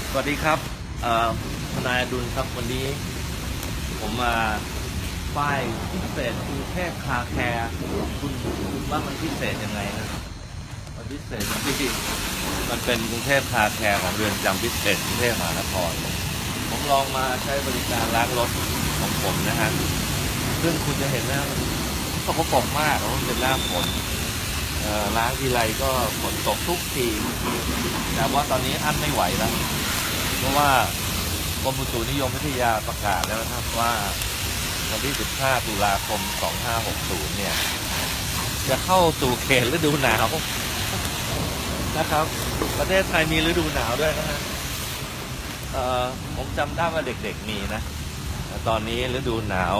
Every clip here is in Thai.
สวัสดีครับทนายอดุลครับวันนี้ผมมาป้ายพิเศษกรุงเทพคาแคร์คุณว่ามันพิเศษยังไงนะครับมันพิเศษที่มันเป็นกรุงเทพคาแคร์ของเรือนจำพิเศษกรุงเทพมหานครผมลองมาใช้บริการล้างรถของผมนะฮะซึ่งคุณจะเห็นนะสกปรกมากเพราะมันเป็นหน้าฝนล้างทีไรก็ฝนตกทุกทีแต่ว่าตอนนี้อั้นไม่ไหวแล้วเพราะว่ากรมอุตุนิยมวิทยาประกาศแล้วนะครับว่าวันที่ 15 ตุลาคม 2560 เนี่ยจะเข้าสู่เขตฤดูหนาวนะครับประเทศไทยมีฤดูหนาวด้วยนะฮะผมจำได้ว่าเด็กๆมีนะตอนนี้ฤดูหนาว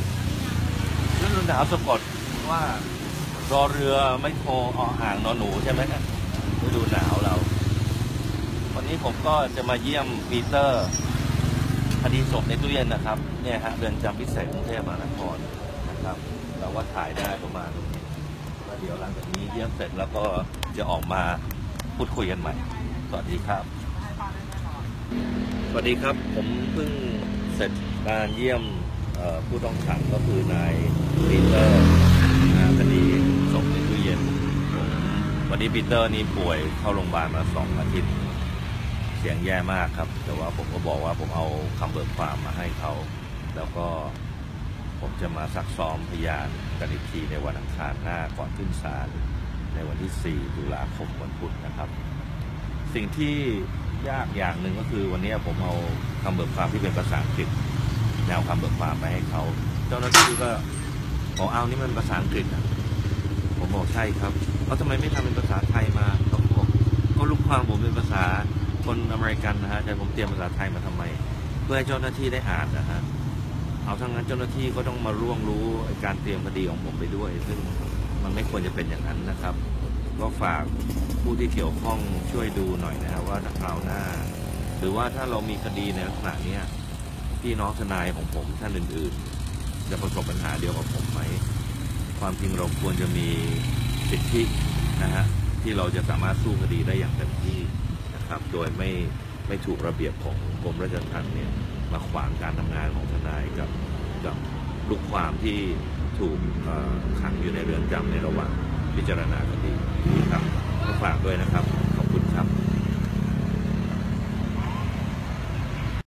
สะกดว่ารอเรือไม่โทรอ่างนอหนูใช่ไหมครับฤดูหนาวเราวันนี้ผมก็จะมาเยี่ยมปีเตอร์คดีศพในตู้เย็นนะครับเนี่ยฮะเรือนจำพิเศษกรุงเทพมหานครนะครับเราว่าถ่ายได้ประมาณแล้วเดี๋ยวหลังจากนี้เยี่ยมเสร็จแล้วก็จะออกมาพูดคุยกันใหม่สวัสดีครับสวัสดีครับผมเพิ่งเสร็จการเยี่ยมผู้ต้องขังก็คือนายปีเตอร์คดีศพในตู้เย็นวันนี้ปีเตอร์นี่ป่วยเข้าโรงพยาบาลมา2 อาทิตย์เสียงแย่มากครับแต่ว่าผมก็บอกว่าผมเอาคำเบิกความมาให้เขาแล้วก็ผมจะมาซักซ้อมพยานกันอีกทีในวันอังคารหน้าก่อนขึ้นศาลในวันที่ 4 ตุลาคมวันพุธนะครับสิ่งที่ยากอย่างหนึ่งก็คือวันนี้ผมเอาคำเบิกความที่เป็นภาษาอังกฤษแนวคำเบิกความไปให้เขาเจ้าหน้าที่ก็บอกเอานี่มันภาษาอังกฤษนะผมบอกใช่ครับแล้วทำไมไม่ทำเป็นภาษาไทยมาเขาบอกก็ลูกความผมเป็นภาษาคนอเมริกันนะฮะแต่ผมเตรียมภาษาไทยมาทำไมเพื่อให้เจ้าหน้าที่ได้อ่านนะฮะเอาทั้งนั้นเจ้าหน้าที่ก็ต้องมาร่วงรู้การเตรียมคดีของผมไปด้วยซึ่งมันไม่ควรจะเป็นอย่างนั้นนะครับก็ฝากผู้ที่เกี่ยวข้องช่วยดูหน่อยนะครับว่าถ้าคราวหน้าหรือว่าถ้าเรามีคดีในลักษณะนี้พี่น้องทนายของผมท่านอื่นๆจะประสบปัญหาเดียวกับผมไหมความจริงเราควรจะมีสิทธินะฮะที่เราจะสามารถสู้คดีได้อย่างเต็มที่นะครับโดยไม่ถูกระเบียบของกรมราชทัณฑ์เนี่ยมาขวางการทำงานของทนายกับลูกความที่ถูกขังอยู่ในเรือนจำในระหว่างพิจารณาคดีครับก็ฝากด้วยนะครับ